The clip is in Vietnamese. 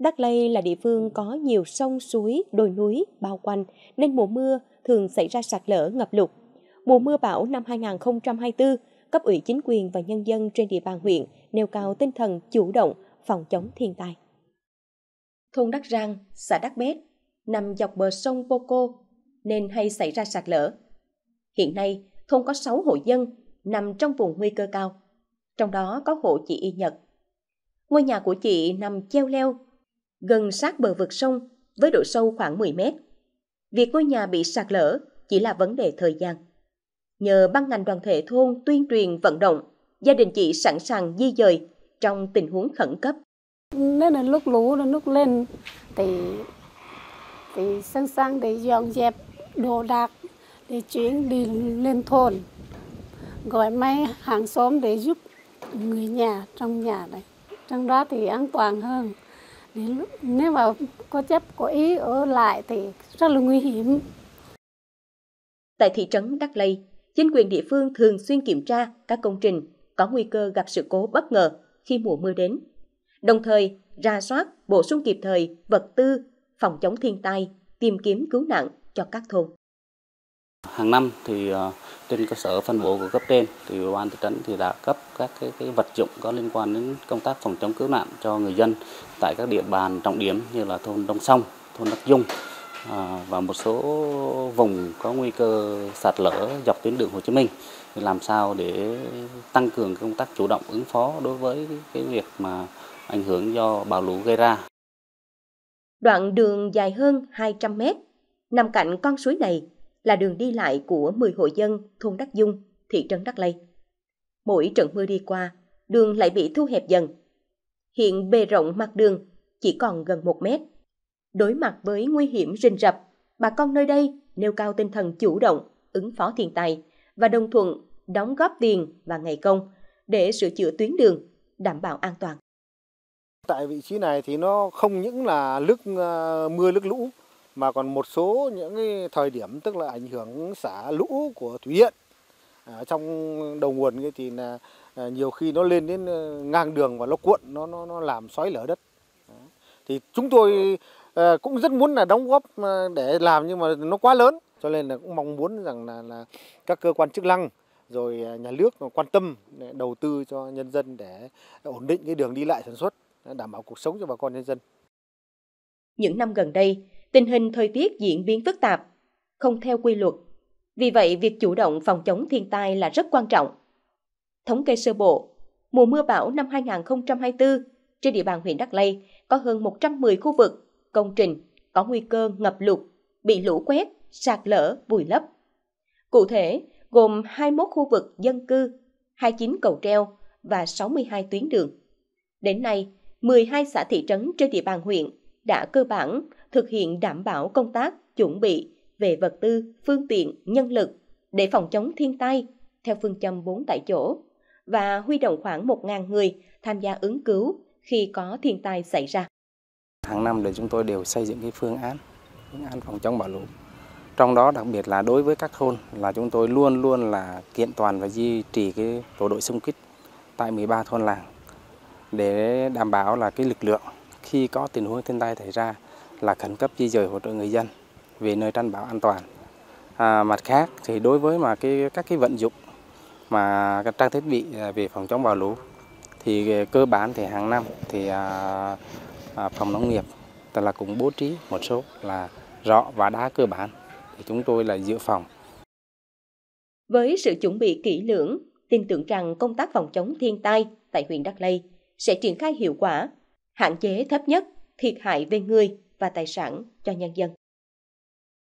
Đắc Lây là địa phương có nhiều sông suối, đồi núi bao quanh nên mùa mưa thường xảy ra sạt lở ngập lụt. Mùa mưa bão năm 2024, cấp ủy chính quyền và nhân dân trên địa bàn huyện nêu cao tinh thần chủ động phòng chống thiên tai. Thôn Đắc Rang, xã Đắc Bét nằm dọc bờ sông Poco nên hay xảy ra sạt lở. Hiện nay, thôn có 6 hộ dân nằm trong vùng nguy cơ cao, trong đó có hộ chị Y Nhật. Ngôi nhà của chị nằm cheo leo, gần sát bờ vực sông với độ sâu khoảng 10 mét. Việc ngôi nhà bị sạt lở chỉ là vấn đề thời gian. Nhờ ban ngành đoàn thể thôn tuyên truyền vận động, gia đình chị sẵn sàng di dời trong tình huống khẩn cấp. Nên là lúc lũ là lúc lên thì sẵn sàng để dọn dẹp đồ đạc để chuyển đi lên thôn, gọi máy hàng xóm để giúp người nhà trong nhà này. Trong đó thì an toàn hơn. Nếu mà có chấp có ý ở lại thì rất là nguy hiểm. Tại thị trấn Đắc Lây, chính quyền địa phương thường xuyên kiểm tra các công trình có nguy cơ gặp sự cố bất ngờ khi mùa mưa đến, đồng thời rà soát, bổ sung kịp thời vật tư, phòng chống thiên tai, tìm kiếm cứu nạn cho các thôn. Hàng năm thì trên cơ sở phân bổ của cấp trên thì ủy ban thị trấn thì đã cấp các cái vật dụng có liên quan đến công tác phòng chống cứu nạn cho người dân tại các địa bàn trọng điểm như là thôn Đông Sông, thôn Đắc Dung và một số vùng có nguy cơ sạt lở dọc tuyến đường Hồ Chí Minh, thì làm sao để tăng cường công tác chủ động ứng phó đối với cái việc mà ảnh hưởng do bão lũ gây ra. Đoạn đường dài hơn 200 mét nằm cạnh con suối này là đường đi lại của 10 hộ dân thôn Đắc Dung, thị trấn Đắc Lây. Mỗi trận mưa đi qua, đường lại bị thu hẹp dần. Hiện bề rộng mặt đường chỉ còn gần 1 mét. Đối mặt với nguy hiểm rình rập, bà con nơi đây nêu cao tinh thần chủ động, ứng phó thiên tai và đồng thuận đóng góp tiền và ngày công để sửa chữa tuyến đường, đảm bảo an toàn. Tại vị trí này thì nó không những là lúc mưa nước lũ mà còn một số những cái thời điểm tức là ảnh hưởng xả lũ của thủy điện trong đầu nguồn thì là nhiều khi nó lên đến ngang đường và nó cuộn, nó làm xói lở đất. Thì chúng tôi cũng rất muốn là đóng góp để làm, nhưng mà nó quá lớn, cho nên là cũng mong muốn rằng là các cơ quan chức năng rồi nhà nước quan tâm để đầu tư cho nhân dân để ổn định cái đường đi lại sản xuất, đảm bảo cuộc sống cho bà con nhân dân. Những năm gần đây, tình hình thời tiết diễn biến phức tạp, không theo quy luật. Vì vậy, việc chủ động phòng chống thiên tai là rất quan trọng. Thống kê sơ bộ, mùa mưa bão năm 2024, trên địa bàn huyện Đắc Lây có hơn 110 khu vực, công trình có nguy cơ ngập lụt, bị lũ quét, sạt lở, vùi lấp. Cụ thể, gồm 21 khu vực dân cư, 29 cầu treo và 62 tuyến đường. Đến nay, 12 xã thị trấn trên địa bàn huyện đã cơ bản thực hiện đảm bảo công tác chuẩn bị về vật tư, phương tiện, nhân lực để phòng chống thiên tai theo phương châm 4 tại chỗ và huy động khoảng 1.000 người tham gia ứng cứu khi có thiên tai xảy ra. Hàng năm chúng tôi đều xây dựng cái phương án phòng chống bão lũ. Trong đó đặc biệt là đối với các thôn là chúng tôi luôn luôn là kiện toàn và duy trì cái tổ đội xung kích tại 13 thôn làng để đảm bảo là cái lực lượng khi có tình huống thiên tai xảy ra là khẩn cấp di dời hỗ trợ người dân về nơi tránh bão an toàn. Mặt khác thì đối với mà các cái vận dụng mà các trang thiết bị về phòng chống bão lũ thì cơ bản thì hàng năm thì phòng nông nghiệp là cũng bố trí một số là rọ và đá cơ bản thì chúng tôi là dự phòng. Với sự chuẩn bị kỹ lưỡng, tin tưởng rằng công tác phòng chống thiên tai tại huyện Đắc Lây sẽ triển khai hiệu quả, hạn chế thấp nhất thiệt hại về người và tài sản cho nhân dân.